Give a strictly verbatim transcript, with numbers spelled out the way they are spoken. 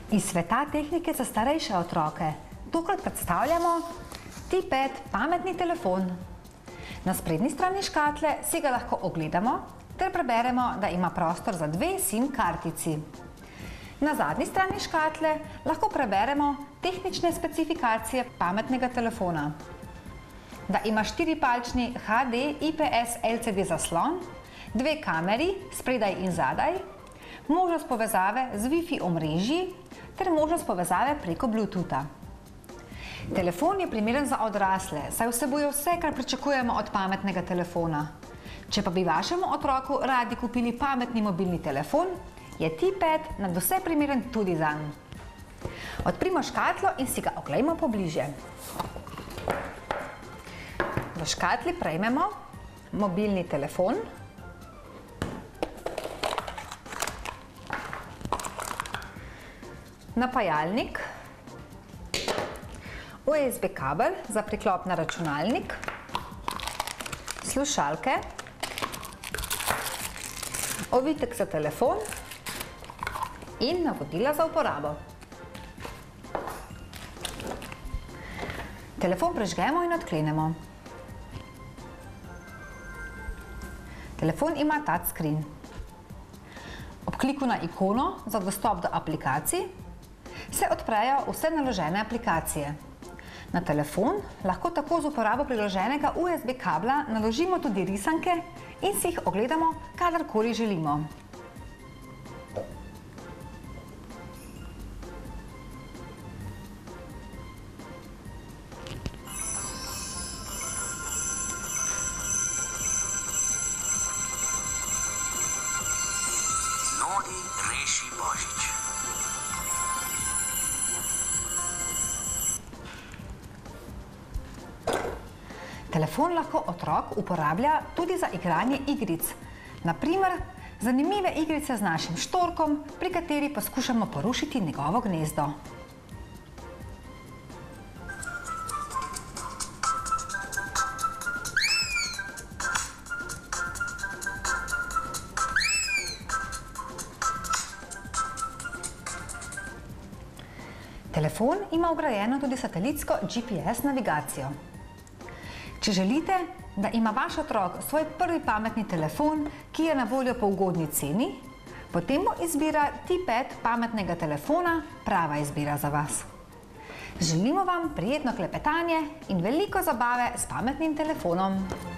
Iz sveta tehnike za starejše otroke. Tokrat predstavljamo T-pad pametni telefon. Na sprednji strani škatle si ga lahko ogledamo ter preberemo, da ima prostor za dve SIM kartici. Na zadnji strani škatle lahko preberemo tehnične specifikacije pametnega telefona. Da ima štiripalčni H D I P S L C D zaslon, dve kameri spredaj in zadaj, možnost povezave z Wi-Fi omrežji ter možnost povezave preko Bluetootha. Telefon je primeren za odrasle, saj vsebuje vse, kar pričakujemo od pametnega telefona. Če pa bi vašemu otroku radi kupili pametni mobilni telefon, je T-pad nadvse primeren tudi zanj. Odprimo škatlo in si ga oglejmo pobliže. V škatli prejmemo mobilni telefon, napajalnik, U S B kabel za priklop na računalnik, slušalke, ovitek za telefon in navodila za uporabo. Telefon prižgemo in odklenemo. Telefon ima touchscreen. Ob kliku na ikono za dostop do aplikacij se odprejo vse naložene aplikacije. Na telefon lahko tako z uporabo priloženega U S B kabla naložimo tudi risanke in si jih ogledamo, kadarkoli želimo. Nodi reši Božič. Telefon lahko otrok uporablja tudi za igranje igric. Na primer, zanimive igrice z našim štorkom, pri kateri poskušamo porušiti njegovo gnezdo. Telefon ima vgrajeno tudi satelitsko G P S navigacijo. Če želite, da ima vaš otrok svoj prvi pametni telefon, ki je na voljo po ugodni ceni, potem bo izbira T-pad pametnega telefona prava izbira za vas. Želimo vam prijetno klepetanje in veliko zabave s pametnim telefonom.